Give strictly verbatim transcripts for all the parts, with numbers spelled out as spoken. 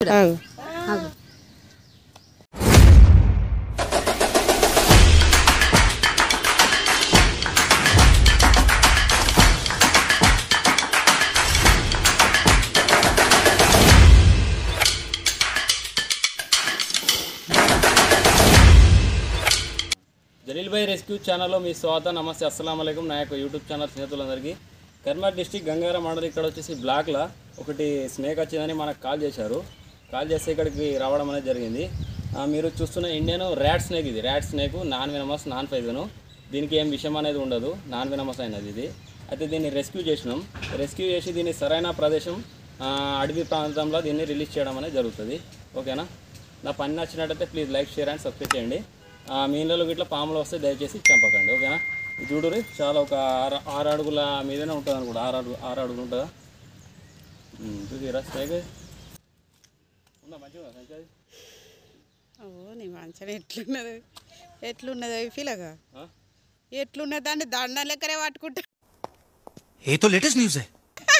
ఇక్కడ జలీల్ భాయ్ రెస్క్యూ ఛానల్లో మీ స్వాగతం. నమస్తే, అస్సలం అయికం. నా యొక్క యూట్యూబ్ ఛానల్ స్నేహితులందరికీ. కర్మార్ డిస్టిక్ గంగాధర మార్కెట్ ఇక్కడ వచ్చేసి బ్లాక్లో ఒకటి స్నేక్ వచ్చిందని మనకు కాల్ చేశారు. కాల్ చేస్తే ఇక్కడికి రావడం అనేది జరిగింది. మీరు చూస్తున్న ఇండియన్ ర్యాట్ స్నేక్. ఇది rat snake, non venomous, non poison. దీనికి ఏం విషయం అనేది ఉండదు, నాన్ వెనమస్ అయినది ఇది. అయితే దీన్ని రెస్క్యూ చేసినాం. రెస్క్యూ చేసి దీన్ని సరైన ప్రదేశం అడవి ప్రాంతంలో దీన్ని రిలీజ్ చేయడం అనేది జరుగుతుంది. ఓకేనా? నా పని నచ్చినట్టయితే please like, share and subscribe చేయండి. మీ ఇళ్ళలో ఇట్లా పాములు వస్తే దయచేసి చంపకండి. ఓకేనా? చూడురి, చాలా ఒక ఆరు ఆరు అడుగుల మీదనే ఉంటుంది అనుకుంటా. ఆరు అడుగు ఆరు అడుగులు ఉంటుందా? చూసిరా స్నేక్ ఉందా? మంచిగా సంచాది. ఓ నీ మంచిగా ఎట్లున్నది ఎట్లున్నది ఫీలగా ఎట్లున్నది అంటే దండ లెక్కనే పట్టుకుంటా. ఏ తో లేటెస్ట్ న్యూస్ है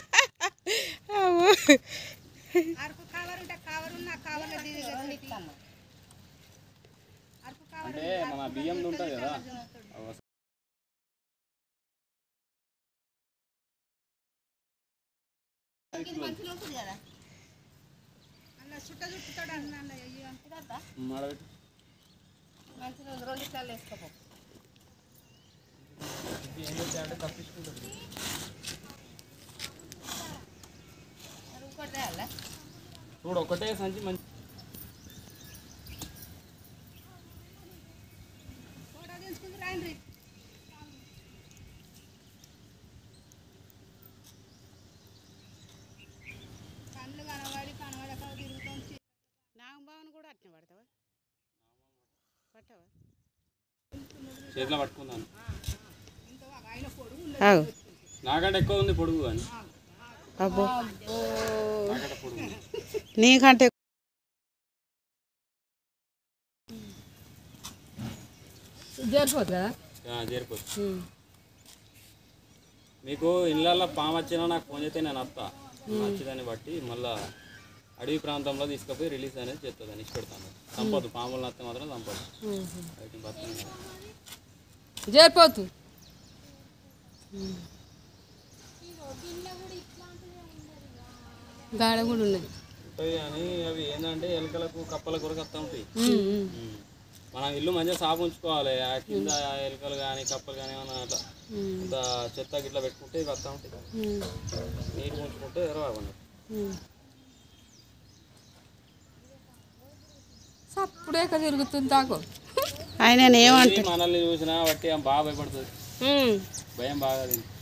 అంటే మన బియ్యం ఉంటుంది కదా, చూడు ఒకటే సంచి మంచి చేతిలో పట్టుకున్నాను. నాకంటే ఎక్కువ ఉంది పొడుగు, కానీ అబ్బో నాకంటే పొడుగు నీకంటే జరిపోదు కదా? జరిపోతుంది. మీకు ఇళ్ళల్లో పాము వచ్చినా నాకు ఫోన్ చేస్తే నేను వస్తా. నచ్చిందని బట్టి మళ్ళీ అడవి ప్రాంతంలో తీసుకుపోయి రిలీజ్ అనేది చేస్తుందని ఇష్టపెడతాను. చంపదు, పాములు నత్తే మాత్రం చంపదు. జరిపోతు గాడ కూడా ఉన్నది ఉంటాయి. కానీ అవి ఏంటంటే ఎలుకలకు కప్పల కొరకు వస్తూ ఉంటాయి. మనం ఇల్లు మంచిగా సాపు ఉంచుకోవాలి. కింద ఎలుకలు కానీ కప్పలు కానీ ఏమన్నా అట్లా ఇంత చెత్త గిట్లా పెట్టుకుంటే ఇవి వస్తూ ఉంటాయి. నీరు ఉంచుకుంటే రాకుండా అప్పుడే తిరుగుతుంది తాకు. ఆయన ఏమంటే మనల్ని చూసినా బట్టి బాగా భయపడుతుంది, భయం బాగా.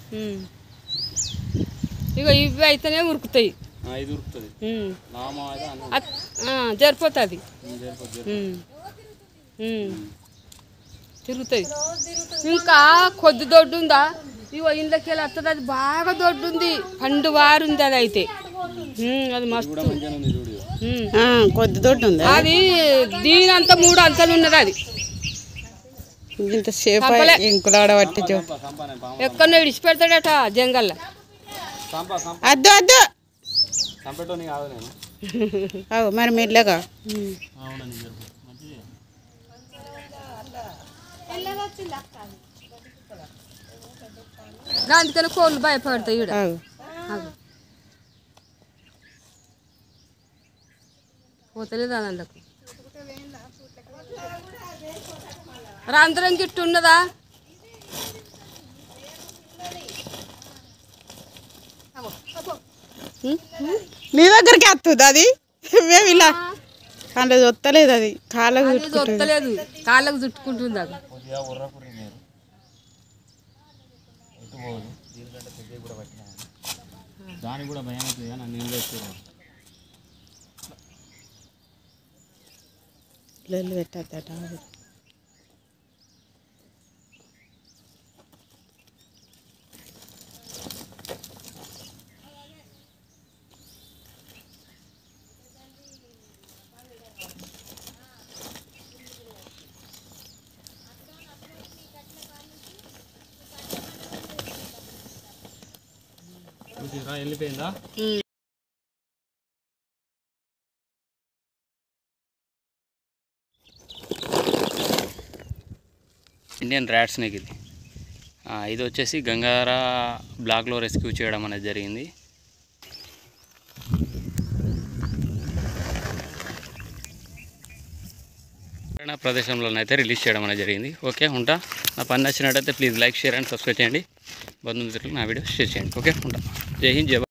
ఇక ఇవి అయితేనే ఉరుకుతాయి. ఇది ఉరుకుతుంది, జరిపోతుంది, తిరుగుతుంది. ఇంకా కొద్ది దొడ్డు ఉందా? ఇగో ఇంట్లోకి వెళ్ళి వస్తుంది. అది బాగా దొడ్డు ఉంది, పండు వారుంది. అది అయితే అది మస్తు కొద్ది దొడ్డు ఉంది. అది దీని అంత మూడు అంతలు ఉన్నది. అది ఇంత సేపు ఇంకులాడ పట్టి ఎక్కడో విడిచిపెడతాడట జంగల్లో. అద్దు అద్దు కాదు మరి మెల్లగా. అందుకని కోళ్ళు భయపడతాయి. ఈడ పోతలేదు అందుకు. రంధ్రం గిట్టు ఉన్నదా? నీ దగ్గరికి వస్తుంది అది. మేము ఇలా కాళ్ళ వస్తలేదు, అది కాళ్ళకు వస్తలేదు, కాళ్ళకు చుట్టుకుంటుంది. అది దానికి కూడా భయం అవుతుంది. నన్ను ఏం చేస్తారు పెట్టద్దట. వెళ్ళిపోయిందా? ఇండియన్ ర్యాట్ స్నేక్ ఇది. ఇది వచ్చేసి గంగాధర బ్లాక్లో రెస్క్యూ చేయడం అనేది జరిగింది. ప్రదేశంలోనైతే రిలీజ్ చేయడం అనేది జరిగింది. ఓకే, ఉంటా. నా పని నచ్చినట్టయితే please like, share and subscribe చేయండి. బంధుమిత్రులకు నా వీడియో షేర్ చేయండి. ఓకే, ఉంటా. జై హింద్, జై